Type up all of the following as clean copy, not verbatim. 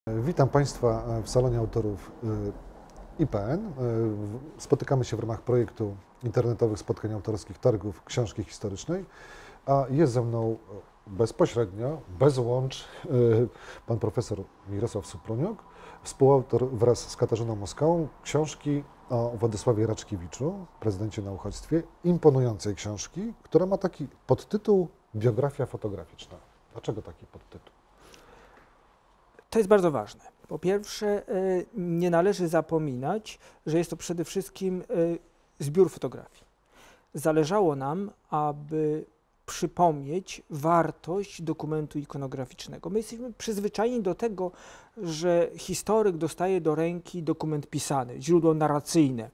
Witam Państwa w Salonie Autorów IPN. Spotykamy się w ramach projektu internetowych spotkań autorskich Targów Książki Historycznej, a jest ze mną bezpośrednio, bez łącz, pan profesor Mirosław Supruniuk, współautor wraz z Katarzyną Moskałą książki o Władysławie Raczkiewiczu, prezydencie na uchodźstwie, imponującej książki, która ma taki podtytuł Biografia fotograficzna. Dlaczego taki podtytuł? To jest bardzo ważne. Po pierwsze, nie należy zapominać, że jest to przede wszystkim zbiór fotografii. Zależało nam, aby przypomnieć wartość dokumentu ikonograficznego. My jesteśmy przyzwyczajeni do tego, że historyk dostaje do ręki dokument pisany, źródło narracyjne,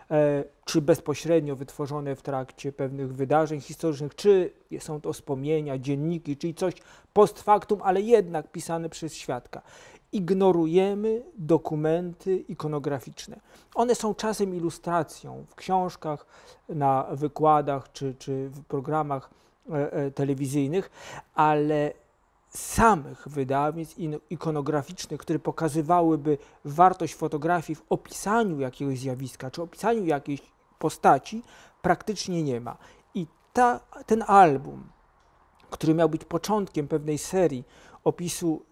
czy bezpośrednio wytworzone w trakcie pewnych wydarzeń historycznych, czy są to wspomnienia, dzienniki, czyli coś post factum, ale jednak pisane przez świadka. Ignorujemy dokumenty ikonograficzne. One są czasem ilustracją w książkach, na wykładach czy w programach telewizyjnych, ale samych wydawnictw ikonograficznych, które pokazywałyby wartość fotografii w opisaniu jakiegoś zjawiska czy opisaniu jakiejś postaci, praktycznie nie ma. I ten album, który miał być początkiem pewnej serii opisu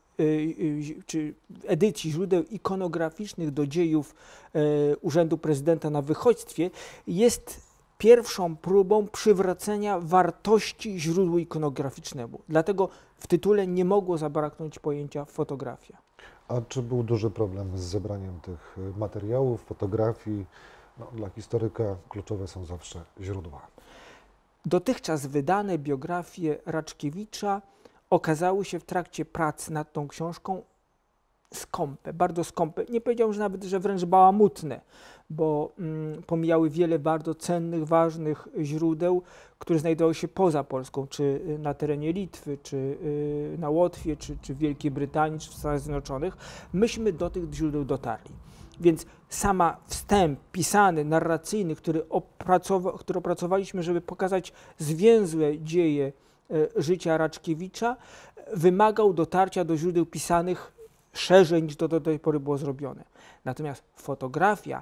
czy edycji źródeł ikonograficznych do dziejów Urzędu Prezydenta na Wychodźstwie, jest pierwszą próbą przywracenia wartości źródłu ikonograficznemu. Dlatego w tytule nie mogło zabraknąć pojęcia fotografia. A czy był duży problem z zebraniem tych materiałów, fotografii? Dla historyka kluczowe są zawsze źródła. Dotychczas wydane biografie Raczkiewicza okazały się w trakcie prac nad tą książką skąpe, bardzo skąpe. Nie powiedziałbym, że nawet, że wręcz bałamutne, bo pomijały wiele bardzo cennych, ważnych źródeł, które znajdowały się poza Polską, czy na terenie Litwy, czy na Łotwie, czy w Wielkiej Brytanii, czy w Stanach Zjednoczonych. Myśmy do tych źródeł dotarli. Więc sama wstęp pisany, narracyjny, który opracowaliśmy, żeby pokazać zwięzłe dzieje życia Raczkiewicza, wymagał dotarcia do źródeł pisanych szerzej niż to do tej pory było zrobione. Natomiast fotografia,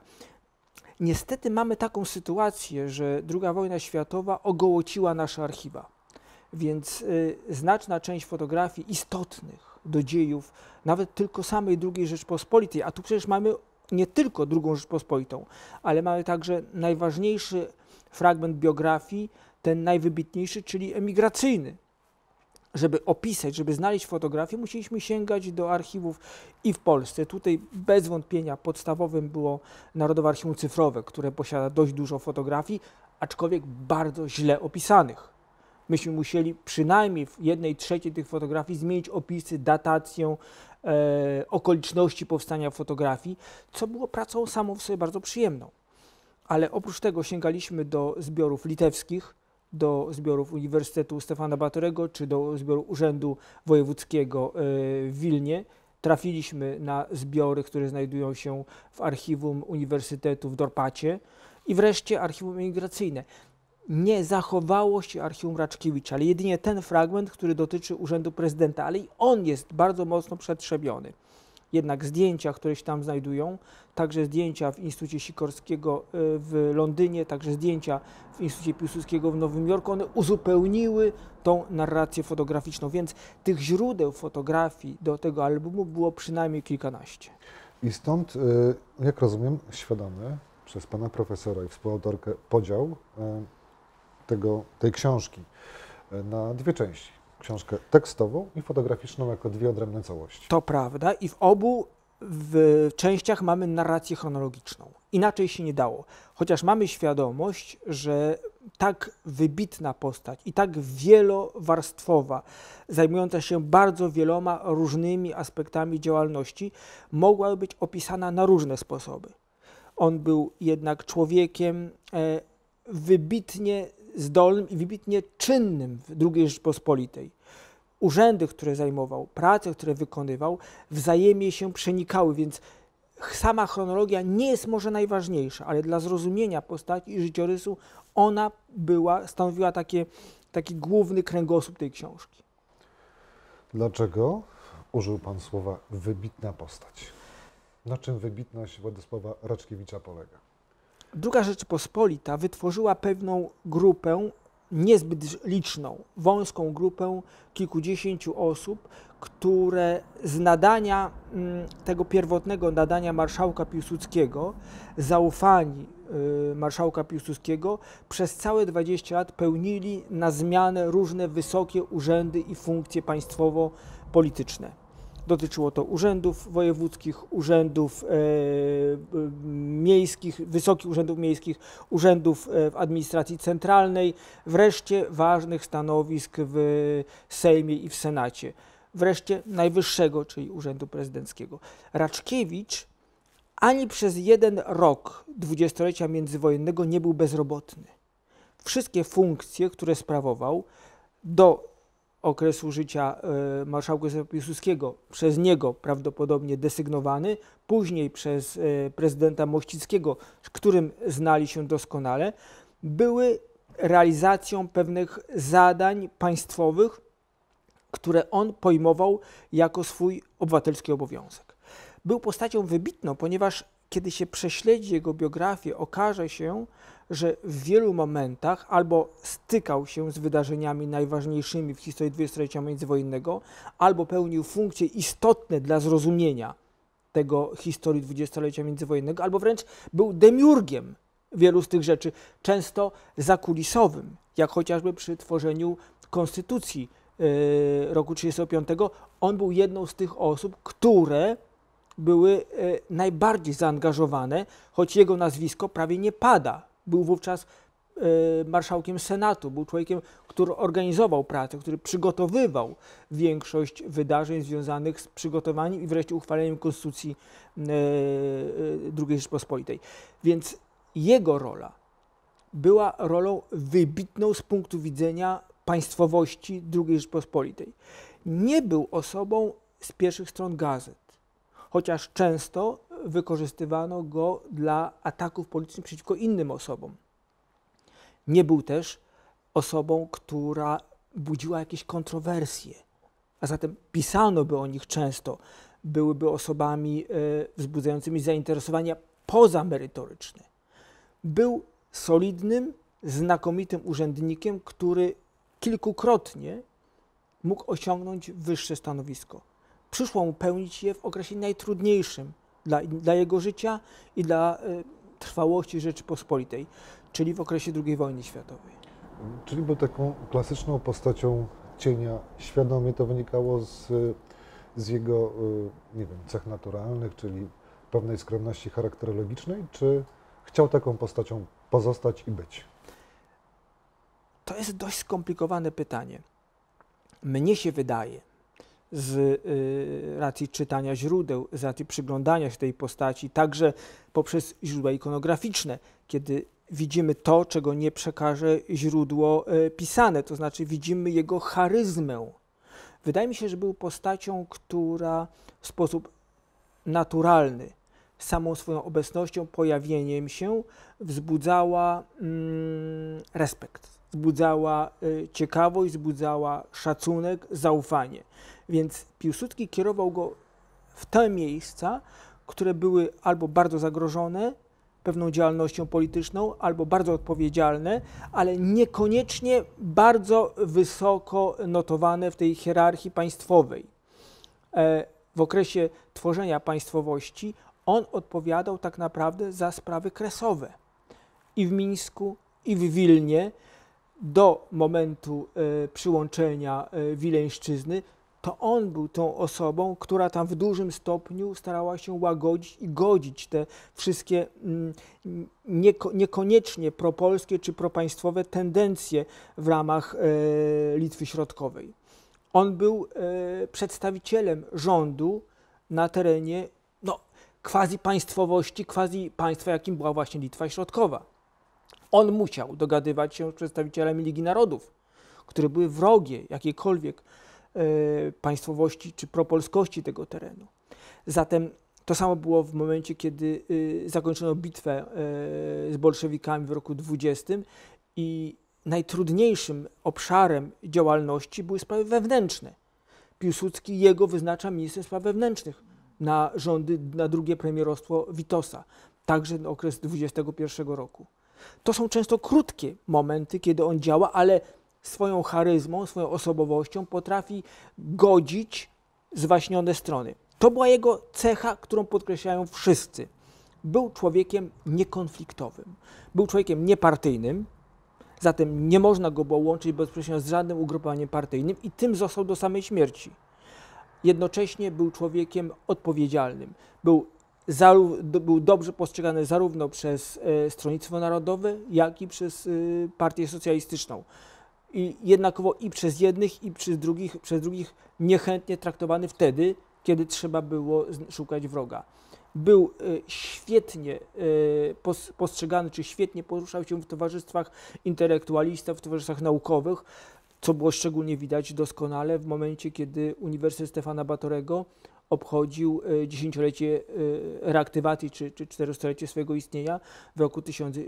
niestety mamy taką sytuację, że II wojna światowa ogołociła nasze archiwa, więc znaczna część fotografii istotnych do dziejów, nawet tylko samej II Rzeczpospolitej, a tu przecież mamy nie tylko II Rzeczpospolitą, ale mamy także najważniejszy fragment biografii, ten najwybitniejszy, czyli emigracyjny. Żeby opisać, żeby znaleźć fotografię, musieliśmy sięgać do archiwów i w Polsce. Tutaj bez wątpienia podstawowym było Narodowe Archiwum Cyfrowe, które posiada dość dużo fotografii, aczkolwiek bardzo źle opisanych. Myśmy musieli przynajmniej w 1/3 tych fotografii zmienić opisy, datację, okoliczności powstania fotografii, co było pracą samą w sobie bardzo przyjemną. Ale oprócz tego sięgaliśmy do zbiorów litewskich, do zbiorów Uniwersytetu Stefana Batorego czy do zbioru Urzędu Wojewódzkiego w Wilnie. Trafiliśmy na zbiory, które znajdują się w archiwum Uniwersytetu w Dorpacie i wreszcie archiwum emigracyjne. Nie zachowało się archiwum Raczkiewicza, ale jedynie ten fragment, który dotyczy Urzędu Prezydenta, ale i on jest bardzo mocno przetrzebiony. Jednak zdjęcia, które się tam znajdują, także zdjęcia w Instytucie Sikorskiego w Londynie, także zdjęcia w Instytucie Piłsudskiego w Nowym Jorku, one uzupełniły tą narrację fotograficzną, więc tych źródeł fotografii do tego albumu było przynajmniej kilkanaście. I stąd, jak rozumiem, świadomy przez pana profesora i współautorkę podział tej książki na dwie części. Książkę tekstową i fotograficzną jako dwie odrębne całości. To prawda i w obu częściach mamy narrację chronologiczną. Inaczej się nie dało. Chociaż mamy świadomość, że tak wybitna postać i tak wielowarstwowa, zajmująca się bardzo wieloma różnymi aspektami działalności, mogłaby być opisana na różne sposoby. On był jednak człowiekiem wybitnie zdolnym i wybitnie czynnym w II Rzeczpospolitej. Urzędy, które zajmował, prace, które wykonywał, wzajemnie się przenikały, więc sama chronologia nie jest może najważniejsza, ale dla zrozumienia postaci i życiorysu ona stanowiła taki główny kręgosłup tej książki. Dlaczego użył pan słowa wybitna postać. Na czym wybitność Władysława Raczkiewicza polega? Druga Rzeczypospolita wytworzyła pewną grupę, niezbyt liczną, wąską grupę kilkudziesięciu osób, które z nadania, tego pierwotnego nadania marszałka Piłsudskiego, zaufani marszałka Piłsudskiego, przez całe 20 lat pełnili na zmianę różne wysokie urzędy i funkcje państwowo-polityczne. Dotyczyło to urzędów wojewódzkich, urzędów miejskich, wysokich urzędów miejskich, urzędów w administracji centralnej, wreszcie ważnych stanowisk w Sejmie i w Senacie, wreszcie najwyższego, czyli urzędu prezydenckiego. Raczkiewicz ani przez jeden rok dwudziestolecia międzywojennego nie był bezrobotny. Wszystkie funkcje, które sprawował do okresu życia marszałka Piłsudskiego, przez niego prawdopodobnie desygnowany, później przez prezydenta Mościckiego, z którym znali się doskonale, były realizacją pewnych zadań państwowych, które on pojmował jako swój obywatelski obowiązek. Był postacią wybitną, ponieważ kiedy się prześledzi jego biografię, okaże się, że w wielu momentach albo stykał się z wydarzeniami najważniejszymi w historii dwudziestolecia międzywojennego, albo pełnił funkcje istotne dla zrozumienia tego historii dwudziestolecia międzywojennego, albo wręcz był demiurgiem wielu z tych rzeczy, często zakulisowym, jak chociażby przy tworzeniu konstytucji roku 1935. On był jedną z tych osób, które były najbardziej zaangażowane, choć jego nazwisko prawie nie pada. Był wówczas marszałkiem Senatu, był człowiekiem, który organizował pracę, który przygotowywał większość wydarzeń związanych z przygotowaniem i wreszcie uchwaleniem Konstytucji II Rzeczypospolitej. Więc jego rola była rolą wybitną z punktu widzenia państwowości II Rzeczypospolitej. Nie był osobą z pierwszych stron gazet, chociaż często wykorzystywano go dla ataków politycznych przeciwko innym osobom. Nie był też osobą, która budziła jakieś kontrowersje, a zatem pisano by o nich często. Byłyby osobami wzbudzającymi zainteresowania pozamerytoryczne. Był solidnym, znakomitym urzędnikiem, który kilkukrotnie mógł osiągnąć wyższe stanowisko. Przyszło mu pełnić je w okresie najtrudniejszym dla jego życia i dla trwałości Rzeczypospolitej, czyli w okresie II wojny światowej. Czyli był taką klasyczną postacią cienia. Świadomie to wynikało z jego, nie wiem, cech naturalnych, czyli pewnej skromności charakterologicznej, czy chciał taką postacią pozostać i być? To jest dość skomplikowane pytanie. Mnie się wydaje, z racji czytania źródeł, z racji przyglądania się tej postaci, także poprzez źródła ikonograficzne, kiedy widzimy to, czego nie przekaże źródło pisane, to znaczy widzimy jego charyzmę. Wydaje mi się, że był postacią, która w sposób naturalny, samą swoją obecnością, pojawieniem się wzbudzała respekt, wzbudzała ciekawość, wzbudzała szacunek, zaufanie. Więc Piłsudski kierował go w te miejsca, które były albo bardzo zagrożone pewną działalnością polityczną, albo bardzo odpowiedzialne, ale niekoniecznie bardzo wysoko notowane w tej hierarchii państwowej. W okresie tworzenia państwowości on odpowiadał tak naprawdę za sprawy kresowe. I w Mińsku, i w Wilnie do momentu przyłączenia Wileńszczyzny to on był tą osobą, która tam w dużym stopniu starała się łagodzić i godzić te wszystkie niekoniecznie propolskie czy propaństwowe tendencje w ramach Litwy Środkowej. On był przedstawicielem rządu na terenie quasi państwowości, quasi państwa, jakim była właśnie Litwa Środkowa. On musiał dogadywać się z przedstawicielami Ligi Narodów, które były wrogie jakiejkolwiek państwowości czy propolskości tego terenu. Zatem to samo było w momencie, kiedy zakończono bitwę z bolszewikami w roku 20 i najtrudniejszym obszarem działalności były sprawy wewnętrzne. Piłsudski jego wyznacza ministrem spraw wewnętrznych na rządy, na drugie premierostwo Witosa, także na okres 21 roku. To są często krótkie momenty, kiedy on działa, ale swoją charyzmą, swoją osobowością potrafi godzić zwaśnione strony. To była jego cecha, którą podkreślają wszyscy. Był człowiekiem niekonfliktowym, był człowiekiem niepartyjnym, zatem nie można go było łączyć bezpośrednio z żadnym ugrupowaniem partyjnym i tym został do samej śmierci. Jednocześnie był człowiekiem odpowiedzialnym. Był dobrze postrzegany zarówno przez Stronnictwo Narodowe, jak i przez Partię Socjalistyczną. I jednakowo i przez jednych, i przez drugich niechętnie traktowany wtedy, kiedy trzeba było szukać wroga. Był świetnie postrzegany, czy świetnie poruszał się w towarzystwach intelektualistów, w towarzystwach naukowych, co było szczególnie widać doskonale w momencie, kiedy Uniwersytet Stefana Batorego obchodził dziesięciolecie reaktywacji, czy 400-lecie swojego istnienia w roku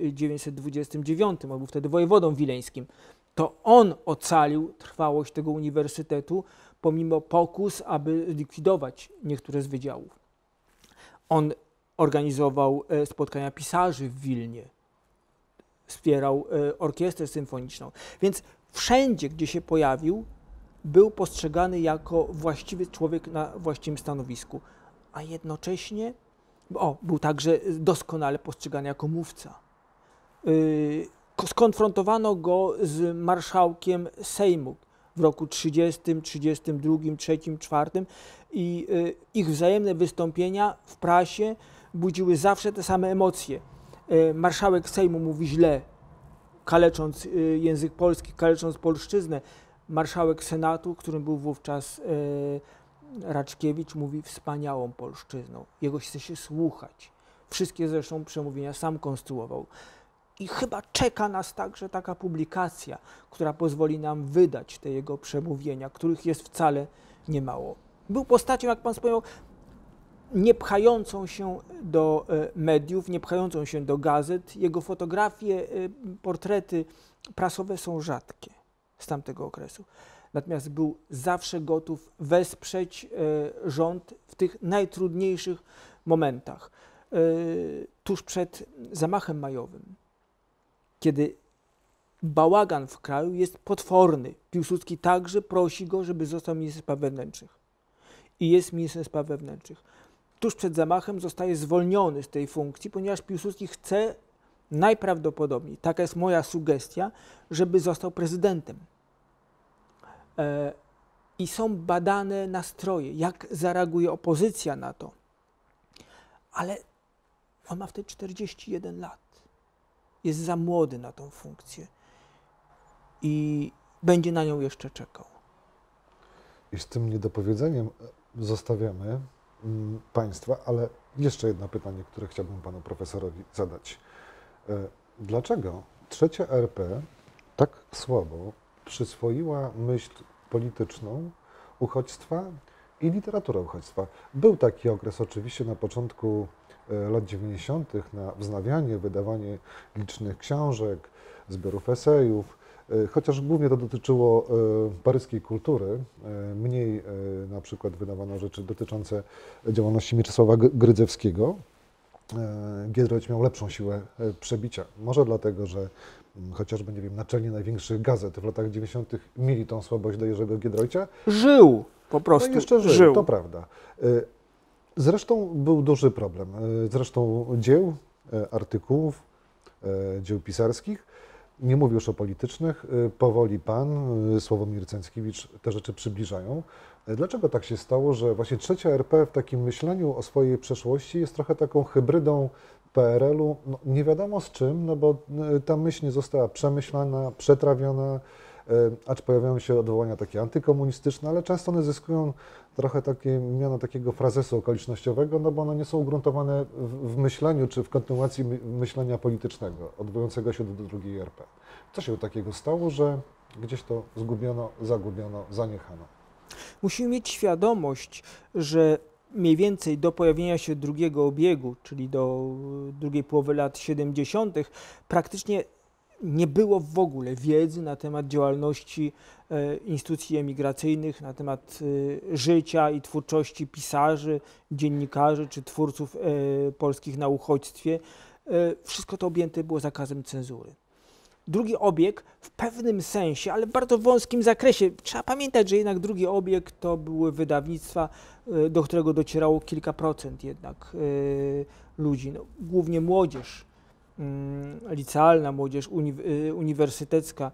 1929. On był wtedy wojewodą wileńskim. To on ocalił trwałość tego uniwersytetu pomimo pokus, aby zlikwidować niektóre z wydziałów. On organizował spotkania pisarzy w Wilnie, wspierał orkiestrę symfoniczną, więc wszędzie, gdzie się pojawił, był postrzegany jako właściwy człowiek na właściwym stanowisku, a jednocześnie był także doskonale postrzegany jako mówca. Skonfrontowano go z marszałkiem Sejmu w roku 30, 32, 3, 4 i ich wzajemne wystąpienia w prasie budziły zawsze te same emocje. Marszałek Sejmu mówi źle, kalecząc język polski, kalecząc polszczyznę. Marszałek Senatu, którym był wówczas Raczkiewicz, mówi wspaniałą polszczyzną. Jego chce się słuchać. Wszystkie zresztą przemówienia sam konstruował. I chyba czeka nas także taka publikacja, która pozwoli nam wydać te jego przemówienia, których jest wcale niemało. Był postacią, jak pan wspomniał, nie pchającą się do mediów, nie pchającą się do gazet. Jego fotografie, portrety prasowe są rzadkie z tamtego okresu. Natomiast był zawsze gotów wesprzeć rząd w tych najtrudniejszych momentach. Tuż przed zamachem majowym, kiedy bałagan w kraju jest potworny, Piłsudski także prosi go, żeby został ministrem spraw wewnętrznych. I jest ministrem spraw wewnętrznych. Tuż przed zamachem zostaje zwolniony z tej funkcji, ponieważ Piłsudski chce najprawdopodobniej, taka jest moja sugestia, żeby został prezydentem. I są badane nastroje, jak zareaguje opozycja na to. Ale on ma wtedy 41 lat. Jest za młody na tą funkcję i będzie na nią jeszcze czekał. I z tym niedopowiedzeniem zostawiamy Państwa, ale jeszcze jedno pytanie, które chciałbym Panu Profesorowi zadać. Dlaczego trzecia RP tak słabo przyswoiła myśl polityczną uchodźstwa i literaturę uchodźstwa? Był taki okres oczywiście na początku lat 90. na wznawianie, wydawanie licznych książek, zbiorów esejów, chociaż głównie to dotyczyło paryskiej kultury, mniej na przykład wydawano rzeczy dotyczące działalności Mieczysława Grydzewskiego. Giedroyć miał lepszą siłę przebicia. Może dlatego, że chociażby, nie wiem, naczelni największych gazet w latach 90. mieli tą słabość do Jerzego Giedroycia. Żył po prostu. No jeszcze żył, to prawda. Zresztą był duży problem. Zresztą dzieł, artykułów, dzieł pisarskich, nie mówię już o politycznych, powoli Pan, Sławomir Cęckiewicz te rzeczy przybliżają. Dlaczego tak się stało, że właśnie trzecia RP w takim myśleniu o swojej przeszłości jest trochę taką hybrydą PRL-u, no nie wiadomo z czym, no bo ta myśl nie została przemyślana, przetrawiona, acz pojawiają się odwołania takie antykomunistyczne, ale często one zyskują trochę takie miano takiego frazesu okolicznościowego, no bo one nie są ugruntowane w myśleniu czy w kontynuacji myślenia politycznego, odwołującego się do drugiej RP. Co się takiego stało, że gdzieś to zgubiono, zagubiono, zaniechano? Musimy mieć świadomość, że mniej więcej do pojawienia się drugiego obiegu, czyli do drugiej połowy lat 70., praktycznie nie było w ogóle wiedzy na temat działalności instytucji emigracyjnych, na temat życia i twórczości pisarzy, dziennikarzy czy twórców polskich na uchodźstwie. Wszystko to objęte było zakazem cenzury. Drugi obieg w pewnym sensie, ale w bardzo wąskim zakresie. Trzeba pamiętać, że jednak drugi obieg to były wydawnictwa, do którego docierało kilka procent jednak ludzi, no, głównie młodzież licealna, młodzież uniwersytecka.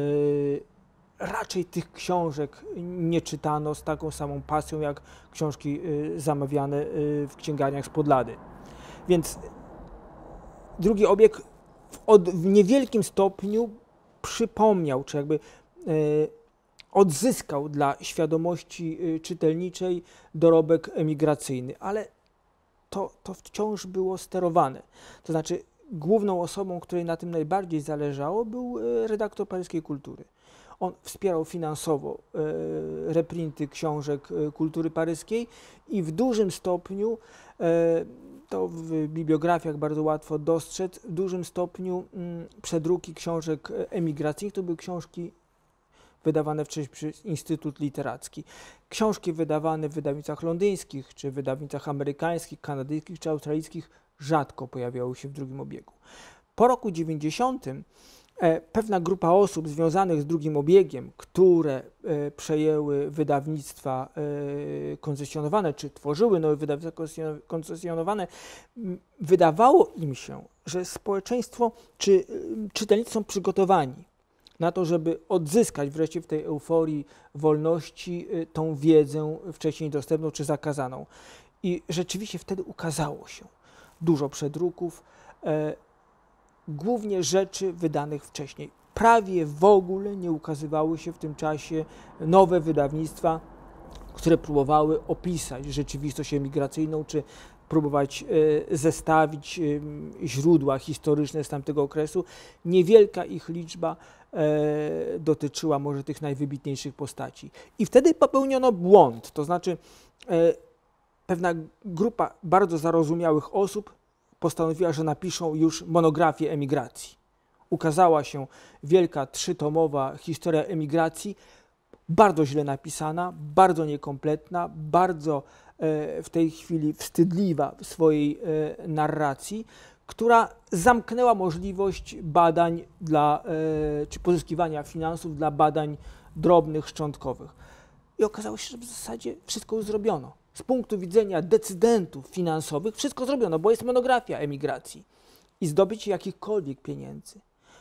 Raczej tych książek nie czytano z taką samą pasją jak książki zamawiane w księgarniach z Podlady. Więc drugi obieg w niewielkim stopniu przypomniał, czy jakby odzyskał dla świadomości czytelniczej dorobek emigracyjny, ale to wciąż było sterowane. To znaczy główną osobą, której na tym najbardziej zależało, był redaktor Paryskiej Kultury. On wspierał finansowo reprinty książek kultury paryskiej i w dużym stopniu, to w bibliografiach bardzo łatwo dostrzec, w dużym stopniu przedruki książek emigracyjnych to były książki wydawane wcześniej przez Instytut Literacki. Książki wydawane w wydawnictwach londyńskich, czy wydawnictwach amerykańskich, kanadyjskich, czy australijskich rzadko pojawiały się w drugim obiegu. Po roku 90 pewna grupa osób związanych z drugim obiegiem, które przejęły wydawnictwa koncesjonowane, czy tworzyły nowe wydawnictwa koncesjonowane, wydawało im się, że społeczeństwo czy czytelnicy są przygotowani na to, żeby odzyskać wreszcie w tej euforii wolności tą wiedzę wcześniej dostępną czy zakazaną. I rzeczywiście wtedy ukazało się dużo przedruków, głównie rzeczy wydanych wcześniej. Prawie w ogóle nie ukazywały się w tym czasie nowe wydawnictwa, które próbowały opisać rzeczywistość emigracyjną, czy próbować zestawić źródła historyczne z tamtego okresu. Niewielka ich liczba dotyczyła może tych najwybitniejszych postaci. I wtedy popełniono błąd, to znaczy pewna grupa bardzo zarozumiałych osób postanowiła, że napiszą już monografię emigracji. Ukazała się wielka 3-tomowa historia emigracji, bardzo źle napisana, bardzo niekompletna, bardzo w tej chwili wstydliwa w swojej narracji, która zamknęła możliwość badań czy pozyskiwania finansów dla badań drobnych, szczątkowych. I okazało się, że w zasadzie wszystko już zrobiono. Z punktu widzenia decydentów finansowych wszystko zrobiono, bo jest monografia emigracji. I zdobycie jakichkolwiek pieniędzy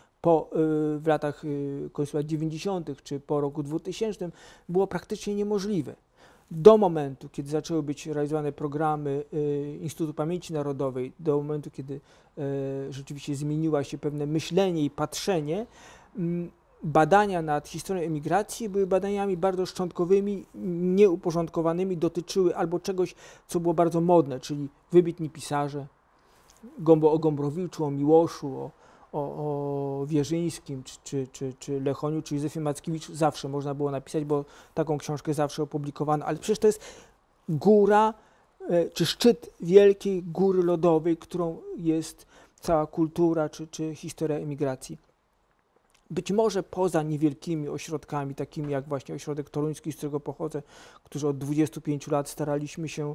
w latach końca lat 90. czy po roku 2000 było praktycznie niemożliwe. Do momentu, kiedy zaczęły być realizowane programy Instytutu Pamięci Narodowej, do momentu, kiedy rzeczywiście zmieniło się pewne myślenie i patrzenie, badania nad historią emigracji były badaniami bardzo szczątkowymi, nieuporządkowanymi, dotyczyły albo czegoś, co było bardzo modne, czyli wybitni pisarze, o Gombrowiczu, o Miłoszu, o Wierzyńskim, czy Lechoniu, czy Józefie Mackiewicz zawsze można było napisać, bo taką książkę zawsze opublikowano, ale przecież to jest góra, czy szczyt wielkiej góry lodowej, którą jest cała kultura, czy historia emigracji. Być może poza niewielkimi ośrodkami, takimi jak właśnie ośrodek toruński, z którego pochodzę, którzy od 25 lat staraliśmy się,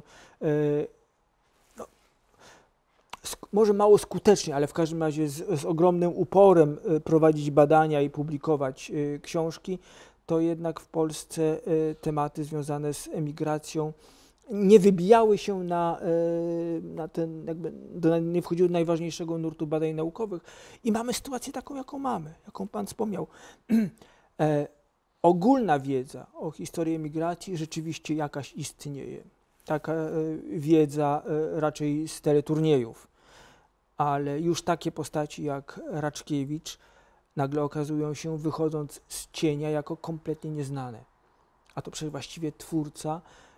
może mało skutecznie, ale w każdym razie z ogromnym uporem prowadzić badania i publikować książki, to jednak w Polsce tematy związane z emigracją nie wybijały się nie wchodziły do najważniejszego nurtu badań naukowych i mamy sytuację taką, jaką mamy, jaką Pan wspomniał. Ogólna wiedza o historii emigracji rzeczywiście jakaś istnieje. Taka wiedza raczej z teleturniejów, ale już takie postaci jak Raczkiewicz nagle okazują się, wychodząc z cienia, jako kompletnie nieznane. A to przecież właściwie twórca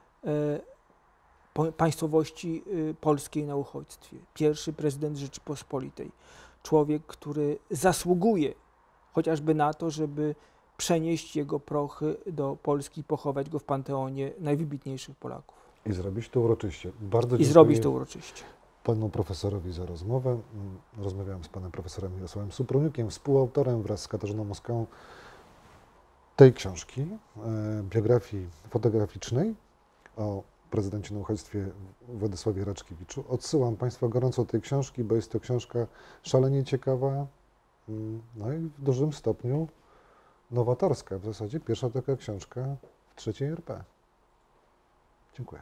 państwowości polskiej na uchodźstwie. Pierwszy prezydent Rzeczypospolitej. Człowiek, który zasługuje chociażby na to, żeby przenieść jego prochy do Polski i pochować go w panteonie najwybitniejszych Polaków. I zrobić to uroczyście. Bardzo I zrobić to uroczyście. panu profesorowi za rozmowę. Rozmawiałem z panem profesorem Mirosławem Suproniukiem, współautorem wraz z Katarzyną Moskałą tej książki, biografii fotograficznej o prezydencie na uchodźstwie Władysławie Raczkiewiczu. Odsyłam Państwa gorąco do tej książki, bo jest to książka szalenie ciekawa, no i w dużym stopniu nowatorska. W zasadzie pierwsza taka książka w III RP. Dziękuję.